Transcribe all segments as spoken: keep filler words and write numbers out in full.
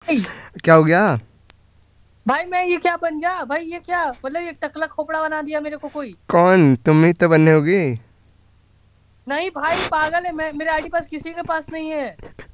भाई क्या हो गया? भाई मैं ये क्या बन गया भाई? ये क्या मतलब ये टकला खोपड़ा बना दिया मेरे को कोई। कौन? तुम ही तो बनने होगी। नहीं भाई पागल है, मैं मेरे आईडी पास किसी के पास नहीं है।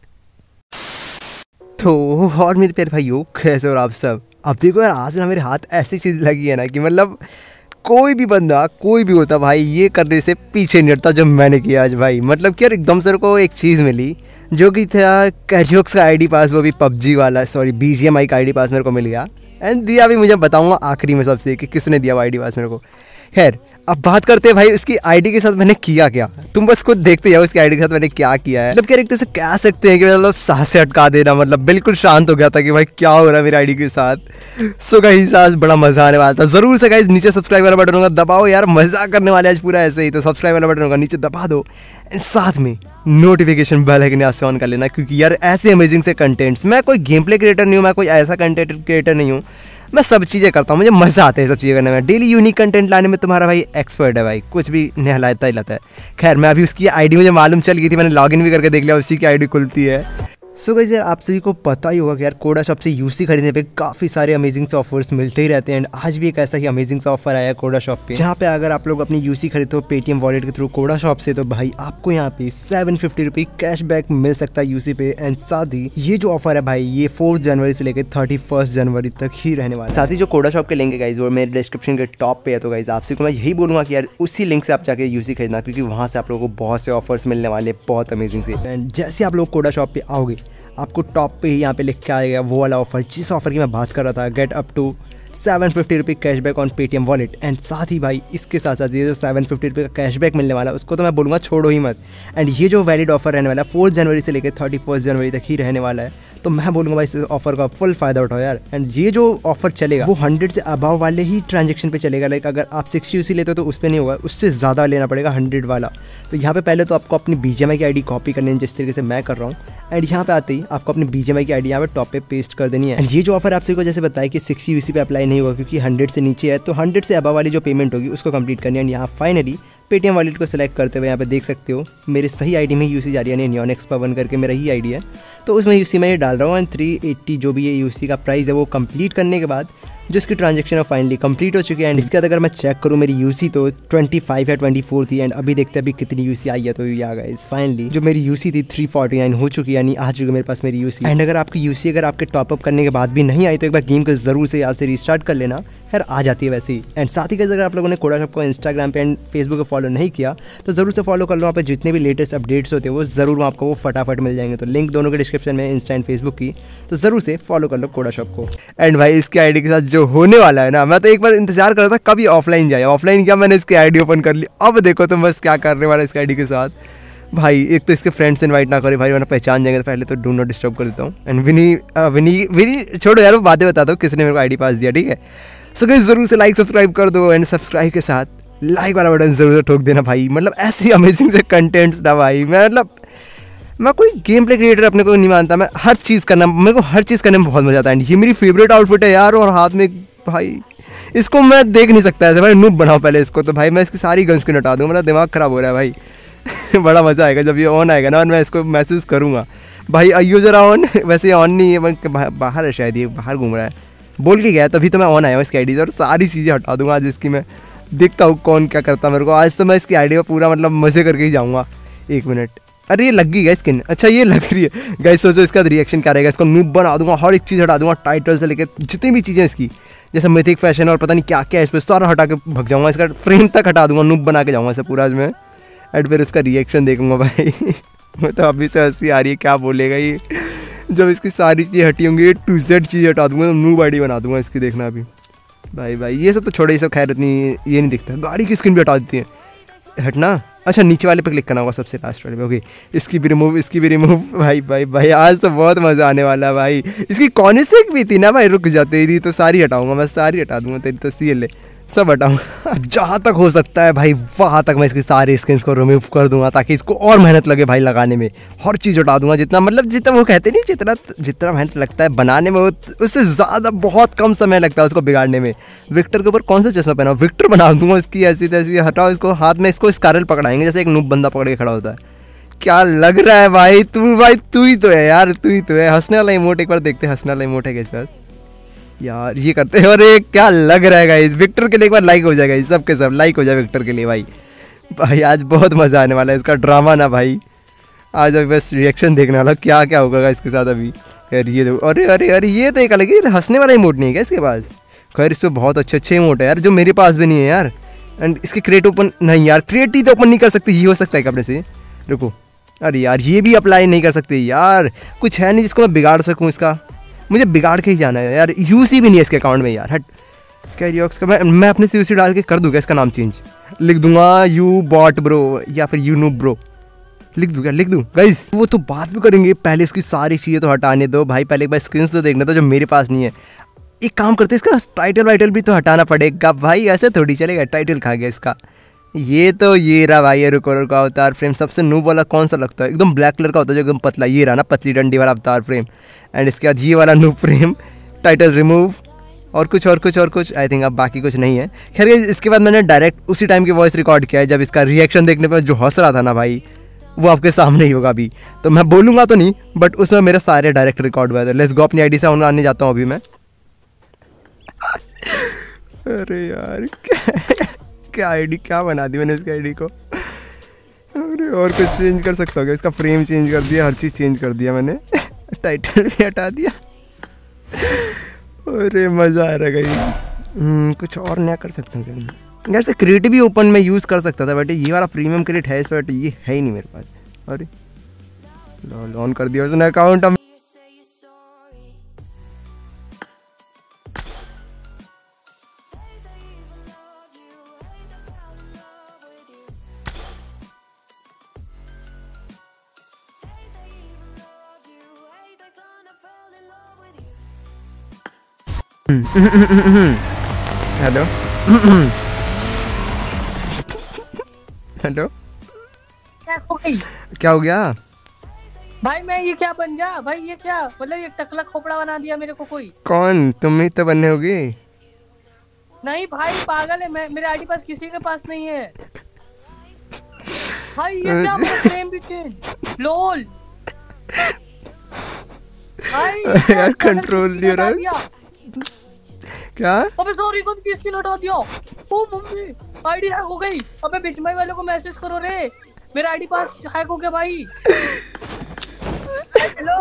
तो और मेरे प्यारे भाइयों, कैसे हो आप सब? अब देखो यार, आज ना मेरे हाथ ऐसी चीज़ लगी है ना कि मतलब कोई भी बंदा कोई भी होता भाई ये करने से पीछे नहीं हटता जो मैंने किया आज भाई। मतलब कि यार एकदम से को एक चीज़ मिली जो कि था कैरियोक्स का आईडी पास, वो भी पबजी वाला, सॉरी बीजीएमआई का आईडी पास मेरे को मिल गया। एंड दिया भी मुझे बताऊंगा आखिरी में सबसे कि किसने दिया वो आईडी पास मेरे को। खैर अब बात करते हैं भाई उसकी आईडी के साथ मैंने किया क्या। तुम बस खुद देखते जाओ उसकी आईडी के साथ मैंने क्या किया है। मतलब क्या एक तरह से कह सकते हैं कि मतलब सांस से अटका देना, मतलब बिल्कुल शांत हो गया था कि भाई क्या हो रहा है मेरी आईडी के साथ। सो गाइस आज बड़ा मजा आने वाला था। जरूर से गाइस नीचे सब्सक्राइब वाला बटन होगा दबाओ यार, मजा करने वाले आज पूरा ऐसे ही। तो सब्सक्राइब वाला बटन होगा नीचे दबा दो, साथ में नोटिफिकेशन बेल आइकन से ऑन कर लेना, क्योंकि यार ऐसे अमेजिंग से कंटेंट्स, मैं कोई गेम प्ले क्रिएटर नहीं हूँ, मैं कोई ऐसा कंटेंट क्रिएटर नहीं हूँ, मैं सब चीज़ें करता हूँ, मुझे मज़ा आता है सब चीज़ें करने में। डेली यूनिक कंटेंट लाने में तुम्हारा भाई एक्सपर्ट है भाई, कुछ भी नया लाता ही लाता है। खैर मैं अभी उसकी आईडी मुझे मालूम चल गई थी, मैंने लॉगिन भी करके देख लिया, उसी की आईडी खुलती है। सो गाइस यार आप सभी को पता ही होगा कि यार कोडा शॉप से यूसी खरीदने पे काफ़ी सारे अमेजिंग से ऑफर्स मिलते ही रहते हैं। एंड आज भी एक ऐसा ही अमेजिंग सा ऑफर आया है कोडा शॉप पे, जहाँ पे अगर आप लोग अपनी यूसी खरीदते हो पेटीएम वॉलेट के थ्रू कोडा शॉप से, तो भाई आपको यहाँ पे सेवन फिफ्टी रुपी कैशबैक मिल सकता है यूसी पे। एंड साथ ही ये जो ऑफर है भाई ये फोर्थ जनवरी से लेकर थर्टी फर्स्ट जनवरी तक ही रहने वाला है। साथ ही जो कोडा शॉप के लिंक है गाइज वो मेरे डिस्क्रिप्शन के टॉप पे है। तो गाइज आपसे को मैं यही बोलूँगा कि यार उसी लिंक से आप जाके यूसी खरीदना, क्योंकि वहाँ से आप लोगों को बहुत से ऑफर्स मिलने वाले, बहुत अमेजिंग से। एंड जैसे आप लोग कोडा शॉप पे आओगे आपको टॉप पे ही यहाँ पे लिख के आएगा वो वाला ऑफर, जिस ऑफर की मैं बात कर रहा था, get up to seven fifty rupee cashback on Paytm wallet. And साथ ही भाई इसके साथ साथ ये जो सेवन फिफ्टी रुपये का कैशबैक मिलने वाला है उसको तो मैं बोलूँगा छोड़ो ही मत। एंड ये जो वैलिड ऑफर रहने वाला है फोर्थ जनवरी से लेकर थर्टी फर्स्ट जनवरी तक ही रहने वाला है, तो मैं बोलूँगा भाई इस ऑफर का फुल फायदा उठाओ यार। एंड ये जो ऑफर चलेगा वो हंड्रेड से अबाव वाले ही ट्रांजेक्शन पे चलेगा। लाइक अगर आप सिक्सटी यूसी लेते हो तो उस पर नहीं होगा, उससे ज़्यादा लेना पड़ेगा हंड्रेड वाला। तो यहाँ पे पहले तो आपको अपनी बीजीएमआई की आईडी कॉपी करनी है जिस तरीके से मैं कर रहा हूँ। एंड यहाँ पे आते ही आपको अपनी बीजीएमआई की आईडी यहाँ पे टॉप पे पेस्ट कर देनी है। एंड ये जो ऑफर आपसे को जैसे बताया कि सिक्सटी यूसी पे अप्लाई नहीं होगा क्योंकि हंड्रेड से नीचे है, तो हंड्रेड से अबाव वाली जो पेमेंट होगी उसको कंप्लीट करनी है। एंड यहाँ फाइनली पेटीएम वॉलेट को सिलेक्ट करते हुए यहाँ पे देख सकते हो मेरे सही आईडी में यूसी जा रही है, यानी नियॉनिक्स पवन करके मेरा ही आईडी है, तो उसमें यूसी मैं ये डाल रहा हूँ। एंड थ्री एट्टी जो भी ये यूसी का प्राइस है वो कंप्लीट करने के बाद जो इसकी ट्रांजेक्शन है फाइनली कंप्लीट हो चुकी है। एंड इसके बाद अगर मैं चेक करूँ मेरी यूसी तो ट्वेंटी फाइव या ट्वेंटी फोर थी। एंड अभी देखते हैं अभी कितनी यूसी आई है, तो ये आ गया फाइनली जो मेरी यूसी थी थ्री फोर्टी नाइन हो चुकी है, यानी आ चुकी है मेरे पास मेरी यूसी। एंड अगर आपकी यूसी अगर आपके टॉपअप करने के बाद भी नहीं आई तो एक बार गेम को जरूर से यहाँ से रिस्टार्ट कर लेना, खैर आ जाती है वैसे ही। एंड साथ ही अगर आप लोगों ने कोडा शॉप को इंस्टाग्राम पे एंड फेसबुक पे फॉलो नहीं किया तो जरूर से फॉलो कर लो, वहाँ पे जितने भी लेटेस्ट अपडेट्स होते हैं वो जरूर आपको वो फटाफट मिल जाएंगे। तो लिंक दोनों के डिस्क्रिप्शन में, इंस्टा एंड फेसबुक की, तो जरूर से फॉलो कर लो कोडा शॉप को। एंड भाई इसके आईडी के साथ जो होने वाला है ना, मैं तो एक बार इंतजार कर रहा था कभी ऑफलाइन जाए, ऑफलाइन क्या मैंने इसकी आईडी ओपन कर ली। अब देखो तुम बस क्या करने वाला इसकी आईडी के साथ भाई। एक तो इसके फ्रेंड्स इनवाइट ना करे भाई वरना पहचान जाएंगे, तो पहले तो डू नॉट डिस्टर्ब कर देता हूँ। एंड विनी विनी विनी छोड़ो यार, वो बातें बताता हूँ किसने मेरे को आईडी पास दिया, ठीक है। सो गाइस जरूर से लाइक सब्सक्राइब कर दो, एंड सब्सक्राइब के साथ लाइक वाला बटन जरूर से ठोक देना भाई। मतलब ऐसी अमेजिंग से कंटेंट्स था भाई, मैं मतलब मैं कोई गेम प्ले क्रिएटर अपने को नहीं मानता, मैं हर चीज़ करना, मेरे को हर चीज़ करने में बहुत मजा आता है। ये मेरी फेवरेट आउटफिट है यार, और हाथ में भाई इसको मैं देख नहीं सकता ऐसे भाई, नूब बनाओ पहले इसको, तो भाई मैं इसकी सारी गन्स की हटा दूँ, मेरा दिमाग ख़राब हो रहा है भाई। बड़ा मज़ा आएगा जब ये ऑन आएगा ना, और मैं इसको मैसेज करूँगा भाई आइयो जरा ऑन। वैसे ये ऑन नहीं है, बाहर है शायद, ये बाहर घूम रहा है, बोल के गया तभी तो मैं ऑन आया हूँ इसकी आईडी से, और सारी चीज़ें हटा दूँगा आज इसकी। मैं देखता हूँ कौन क्या करता है मेरे को आज, तो मैं इसकी आईडी पर पूरा मतलब मज़े करके ही जाऊँगा। एक मिनट, अरे ये लग गई है स्किन, अच्छा ये लग रही है गाइस, सोचो इसका रिएक्शन क्या रहेगा। इसको नूब बना दूंगा, हर एक चीज़ हटा दूंगा, टाइटल से लेकर जितनी भी चीज़ें इसकी, जैसे मिथिक फैशन और पता नहीं क्या क्या है इस पर, सारा हटा के भग जाऊँगा, इसका फ्रेम तक हटा दूंगा, नूब बना के जाऊँगा इसे पूरा आज मैं। एंड फिर इसका रिएक्शन देखूंगा भाई। मतलब अभी से हंसी आ रही है, क्या बोलेगा ये जब इसकी सारी चीज़ें हटी होंगी, टू जेड चीज़ हटा दूंगा, तो नूब आईडी बना दूंगा इसकी, देखना अभी भाई। भाई ये सब तो छोड़े, ये सब खैर इतनी ये नहीं दिखता, गाड़ी की स्किन भी हटा देती है, हटना। अच्छा नीचे वाले पे क्लिक करना होगा सबसे लास्ट वाले पे, ओके इसकी भी रिमूव, इसकी भी रिमूव। भाई भाई भाई आज तो बहुत मज़ा आने वाला है भाई। इसकी कौन सी भी थी ना भाई, रुक जाते थी तो सारी हटाऊंगा मैं, सारी हटा दूंगा, तेरी तो सी ले सब हटाऊंगा। जहाँ तक हो सकता है भाई वहाँ तक मैं इसकी सारी स्किन्स को रिमूव कर दूंगा, ताकि इसको और मेहनत लगे भाई लगाने में, हर चीज़ हटा दूंगा जितना, मतलब जितना वो कहते नहीं, जितना जितना मेहनत लगता है बनाने में उससे ज़्यादा बहुत कम समय लगता है उसको बिगाड़ने में। विक्टर के ऊपर कौन सा चश्मा पहना, विक्टर बना दूंगा इसकी ऐसी तैसी, हटाओ इसको, हाथ में इसको स्कारल पकड़ाएंगे जैसे एक नूब बंदा पकड़ के खड़ा होता है, क्या लग रहा है भाई तू भाई तू ही तो है यार, तू ही तो है। हंसने वाला इमोट एक बार देखते हैं, हंसने वाला इमोट है किसके पास यार, ये करते हैं। अरे क्या लग रहा है गाइस, विक्टर के लिए एक बार लाइक हो जाएगा, सब के सब लाइक हो जाए विक्टर के लिए भाई। भाई आज बहुत मज़ा आने वाला है इसका ड्रामा ना भाई, आज अभी बस रिएक्शन देखने वाला क्या क्या होगा इसके साथ अभी। यार ये देखो, अरे अरे अरे ये तो एक अलग ही हंसने वाला इमोट नहीं है क्या इसके पास। खैर इस पर बहुत अच्छे अच्छे इमोट है यार, जो मेरे पास भी नहीं है यार। एंड इसके क्रिएट ओपन नहीं यार, क्रिएट ही तो ओपन नहीं कर सकते, ये हो सकता है कपड़े से। रुको, अरे यार ये भी अप्लाई नहीं कर सकते यार, कुछ है नहीं जिसको मैं बिगाड़ सकूँ इसका, मुझे बिगाड़ के ही जाना है यार। यूसी भी नहीं है इसके अकाउंट में यार, हट। कैरियोक्स का मैं मैं अपने से यूसी डाल के कर दूँगा इसका नाम चेंज, लिख दूंगा यू बॉट ब्रो या फिर यू नूब ब्रो, लिख दूँ क्या, लिख दूँ गाइस। वो तो बात भी करेंगे, पहले इसकी सारी चीज़ें तो हटाने दो भाई, पहले एक बार स्क्रीन तो देखना तो जो मेरे पास नहीं है। एक काम करते इसका टाइटल वाइटल भी तो हटाना पड़ेगा भाई, ऐसे थोड़ी चलेगा, टाइटल खा गया इसका। ये तो ये रहा भाई, ये रुको रुको अवतार फ्रेम सबसे नूब वाला कौन सा लगता है, एकदम ब्लैक कलर का होता है जो एकदम पतला, ये रहा ना पतली डंडी वाला अवतार फ्रेम। एंड इसके बाद ये वाला नूब फ्रेम, टाइटल रिमूव, और कुछ और कुछ और कुछ आई थिंक अब बाकी कुछ नहीं है। खैर इसके बाद मैंने डायरेक्ट उसी टाइम की वॉइस रिकॉर्ड किया है जब इसका रिएक्शन देखने पर जो हंस रहा था ना भाई, वो आपके सामने ही होगा अभी। तो मैं बोलूँगा तो नहीं, बट उसमें मेरे सारे डायरेक्ट रिकॉर्ड हुआ था। लेट्स गो, अपनी आईडी से ऑन आने जाता हूँ अभी मैं। अरे यार क्या क्या आईडी क्या बना दी मैंने इसकी आईडी को। अरे और कुछ चेंज कर सकता हूँ, इसका फ्रेम चेंज कर दिया, हर चीज़ चेंज कर दिया मैंने, टाइटल भी हटा दिया। अरे मज़ा आ रहा है भाई। कुछ और नया कर सकता हूँ क्या, जैसे क्रिएट भी ओपन में यूज़ कर सकता था, बट ये वाला प्रीमियम क्रिएट है इस पर, बट ये है ही नहीं मेरे पास। अरे लॉल ऑन कर दिया उसने अकाउंट। हम हेलो हेलो क्या हो गई? क्या हो गया भाई मैं ये क्या बन गया भाई, ये क्या मतलब ये टकला खोपड़ा बना दिया मेरे को कोई। कौन, तुम ही तो बनने होगी। नहीं भाई पागल है, मैं मेरे आईडी पास किसी के पास नहीं है भाई। ये क्या फ्रेम भी चेंज, लोल भाई यार कंट्रोल दियो रहा क्या। अबे सॉरी को किस दिन हटा दिया। ओ मम्मी आईडी हैक हो गई। अबे बिचमाई वालों को मैसेज करो रे, मेरा आईडी पास हैक हो गया भाई। हेलो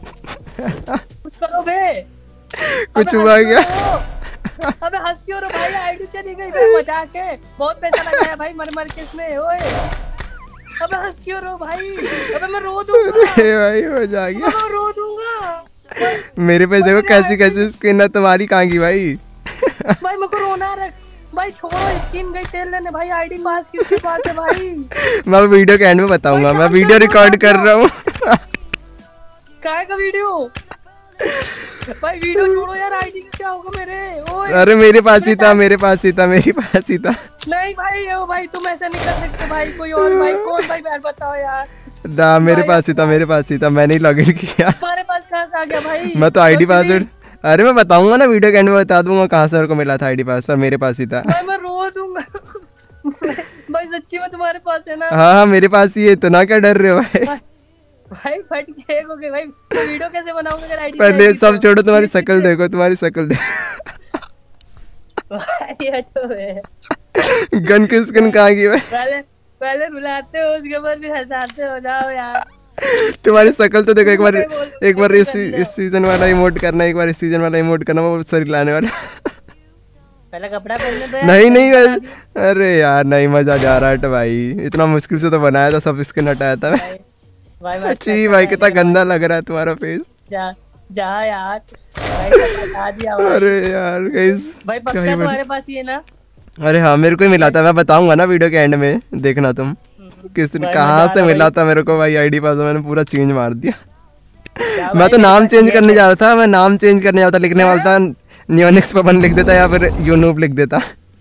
कुछ करो बे, कुछ हुआ क्या। अबे हंस क्यों रहे भाई, आईडी चली गई भाई, मजाक है, बहुत पैसा लगाया भाई मर मर के इसमें। ओए अबे हंस क्यों रहे भाई, अबे मैं रो दूंगा भाई मजा आ गया, मैं रो दूंगा। मेरे पे देखो कैसी कैसी स्किन है तुम्हारी, कहाँ की भाई। भाई मेरे को रोना आ रहा है भाई, छोड़ो स्किन गई तेल लेने भाई, आईडी पास किसके पास है भाई। मैं वीडियो के एंड में बताऊंगा, मैं वीडियो रिकॉर्ड कर रहा हूँ। काय का वीडियो भाई, वीडियो छोड़ो यार, आईडी क्या होगा मेरे। ओए अरे मेरे पास ही था, मेरे पास ही था, मेरे पास ही था। नहीं भाई ओ भाई तुम ऐसा नहीं कर सकते भाई, कोई और भाई, कौन भाई यार बताओ यार। ना मेरे पास ही था, मेरे पास ही था, मैंने ही लॉगिन किया। तुम्हारे पास कहाँ से आ गया भाई। मैं तो आईडी पासवर्ड, अरे मैं बताऊंगा ना वीडियो के एंड में बता दूंगा कहाँ से मेरे को मिला था आईडी पासवर्ड, मेरे पास ही था। भाई मैं रो दूंगा भाई, सच्ची में तुम्हारे पास है ना। हाँ हाँ मेरे पास ही है, इतना क्या डर रहे हो भाई। भाई फट गए हो गए भाई, तो वीडियो कैसे बनाऊंगा अगर आईडी। पहले सब छोड़ो, तुम्हारी शक्ल देखो, तुम्हारी शक्ल देखो। भाई हटो बे, गन की स्किन कहाँ की भाई। पहले पहले रुलाते हो उसके बाद फिर हंसाते हो, जाओ यार। तुम्हारी शक्ल तो देखो एक बार, एक बार इस इस सीजन वाला इमोट करना, एक बार इस सीजन वाला इमोट करना, वो सर लाने वाला। पहले कपड़ा पहनने दो। नहीं नहीं अरे यार नहीं, मजा जा रहा है भाई, इतना मुश्किल से तो बनाया था, सब स्किन हटाया था भाई। अच्छी भाई कितना गंदा लग रहा है तुम्हारा फेस। जा जा यार भाई, बता दिया भाई। अरे यार गाइस भाई पक्का तुम्हारे पास ही है ना। अरे हाँ मेरे को ही मिला था, मैं बताऊंगा ना वीडियो के एंड में, देखना तुम किस कहाँ से मिला था मेरे को भाई आईडी पासवर्ड, मैंने पूरा चेंज मार दिया। मैं तो नाम चेंज करने जा रहा था, मैं नाम चेंज करने जा रहा था, लिखने वाला था नियोनिक्स पवन लिख देता या फिर यूनूब लिख देता।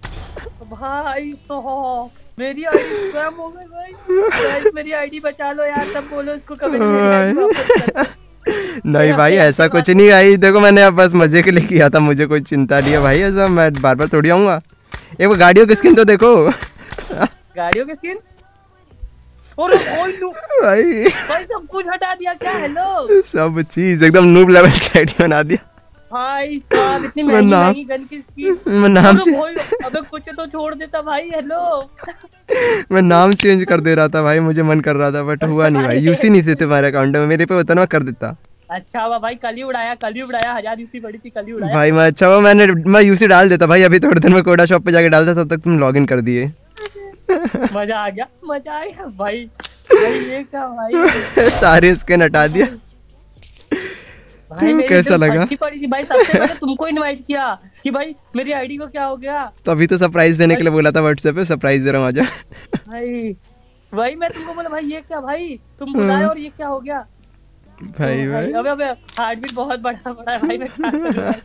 भाई तो मेरी आईडी स्पैम हो गई भाई, मेरी आईडी बचा लो यार, सब बोलो उसको कमेंट। नहीं भाई ऐसा कुछ नहीं भाई, देखो मैंने अब बस मजे के लिए किया था, मुझे कोई चिंता नहीं है भाई, ऐसा मैं बार बार थोड़ी आऊंगा। एक बार गाड़ियों की स्किन तो देखो। गाड़ियों की स्किन और कोई नु भाई भाई सब कुछ हटा दिया क्या? हेलो सब चीज एकदम नूब लेवल की आईडी बना दिया भाई साहब, इतनी मैं महंगी नाम- महंगी गन की स्किन। मैं नाम अबे चे- भाई, अबे कुछ तो छोड़ देता भाई। हेलो मैं नाम चेंज कर दे रहा था भाई, मुझे मन कर रहा था बट हुआ नहीं भाई, यूसी नहीं थे तुम्हारे अकाउंट में, मेरे पे होता ना मैं कर देता। अच्छा हुआ भाई, कल ही उड़ाया, कल ही उड़ाया, हजार यूसी पड़ी थी, कल ही उड़ाया भाई मैं अच्छा हुआ मैंने मैं यूसी डाल देता भाई, अभी थोड़ी देर में कोडा शॉप पे जाके डालता, तब तक तुम लॉगिन कर दिए। मजा आ गया, मजा आ गया भाई। भाई ये क्या भाई, सारे स्किन हटा दिया। भाई मेरी कैसा तो लगा? फटकी पड़ी थी भाई। सबसे पहले तुमको इनवाइट किया कि भाई मेरी आईडी को क्या हो गया। तो अभी तो सरप्राइज देने के लिए बोला था व्हाट्सएप पे, सरप्राइज दे रहा हूँ आजा। भाई भाई मैं तुमको बोला भाई ये क्या भाई, तुम बुलाए और ये क्या हो गया भाई ओ भाई अबे अबे हार्ट बीट बहुत बड़ा बड़ा है भाई, मैं क्या करूं भाई?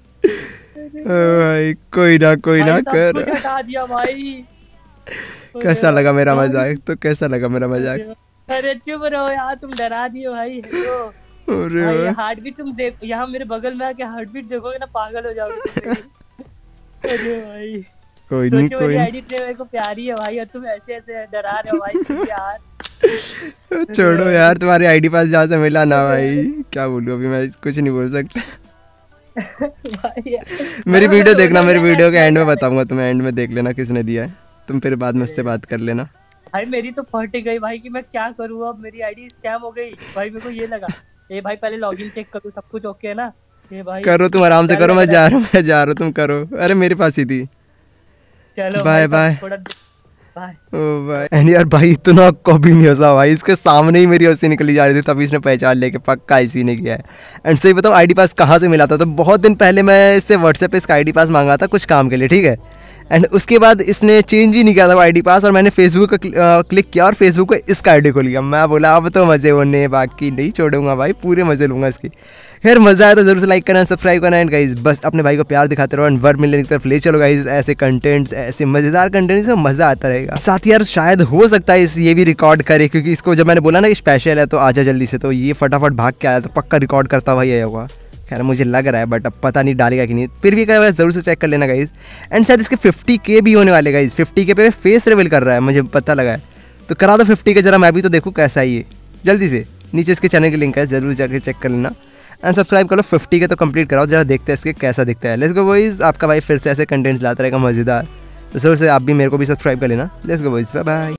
ओ भाई कोई ना कोई ना भाई सब कर। कुछ हटा दिया भाई। कैसा लगा मेरा मजाक? तो कैसा लगा मेरा मजाक? अरे चुप रहो यार, तुम डरा दिए भाई। हेलो अरे भाई, वाह। हार्ट बीट तुम देख, यहाँ मेरे बगल में आके हार्ट बीट देखोगे ना पागल हो जाओगे तुम। अरे भाई कोई नहीं सोचो कोई मेरी नहीं, आईडी इतने मेरे को प्यारी है भाई, और तुम ऐसे ऐसे डरा रहे हो भाई तुम यार। छोड़ो यार, तुम्हारी आईडी पास जहाँ से मिला ना भाई, क्या बोलूं अभी मैं कुछ नहीं बोल सकता। भाई मेरी वीडियो देखना, मेरी वीडियो के एंड में बताऊंगा तुम्हें, एंड में देख लेना किसने दिया है, तुम फिर बाद में उससे बात कर लेना। भाई मेरी तो फट गई भाई कि मैं क्या करूँ अब, मेरी आईडी स्कैम हो गई भाई। मेरे को ये लगा ए भाई पहले लॉगिन चेक करूँ, सब कुछ ओके है ना? ये भाई करो तुम आराम से करो, मैं जा रहा हूँ मैं जा रहा हूँ, तुम करो। अरे मेरे पास ही थी। चलो बाय भाई, बाय। थोड़ा बाय। ओ भाई एंड यार भाई इतना कभी नहीं हंसा भाई, इसके सामने ही मेरी हंसी निकली जा रही थी, तभी इसने पहचान लिया कि पक्का इसी ने किया है। एंड सही बताऊँ आईडी पास कहाँ से मिला था, तो बहुत दिन पहले मैं इससे व्हाट्सएप पे इसका आईडी पास मांगा था कुछ काम के लिए, ठीक है। एंड उसके बाद इसने चेंज ही नहीं किया था वो आईडी पास, और मैंने फेसबुक का क्लिक किया और फेसबुक पे इसका आईडी को लिया। मैं बोला अब तो मज़े होने, बाकी नहीं छोड़ूंगा भाई, पूरे मज़े लूँगा इसकी। खैर मज़ा आया तो जरूर से लाइक करना, सब्सक्राइब करना। एंड गाइस बस अपने भाई को प्यार दिखाते रहो, एंड वर्ड मिलने की तरफ ले चलो गाइस। ऐसे कंटेंट्स, ऐसे मज़ेदार कंटेंट्स में मज़ा आता रहेगा। साथ ही यार शायद हो सकता है इस ये भी रिकॉर्ड करे, क्योंकि इसको जब मैंने बोला ना कि स्पेशल है तो आजा जल्दी से, तो ये फटाफट भाग के आया, तो पक्का रिकॉर्ड करता भाई आया होगा। खैर मुझे लग रहा है, बट अब पता नहीं डालेगा कि नहीं, फिर भी क्या ज़रूर से चेक कर लेना गाइस। एंड शायद इसके फिफ्टी के भी होने वाले गाइस, फिफ्टी के पे फेस रिवील कर रहा है, मुझे पता लगा है। तो करा दो फिफ्टी के, जरा मैं भी तो देखूँ कैसा है ये। जल्दी से नीचे इसके चैनल की लिंक है, जरूर जाके चेक कर लेना एंड सब्सक्राइब करो। फिफ्टी के तो कंप्लीट कराओ, जरा देखते हैं इसके कैसा दिखता है। लेट्स गो बॉयज, आपका भाई फिर से ऐसे कंटेंट्स लाता रहेगा मज़ेदार, तो जरूर से आप भी मेरे को भी सब्सक्राइब कर लेना। Let's go boys, bye bye.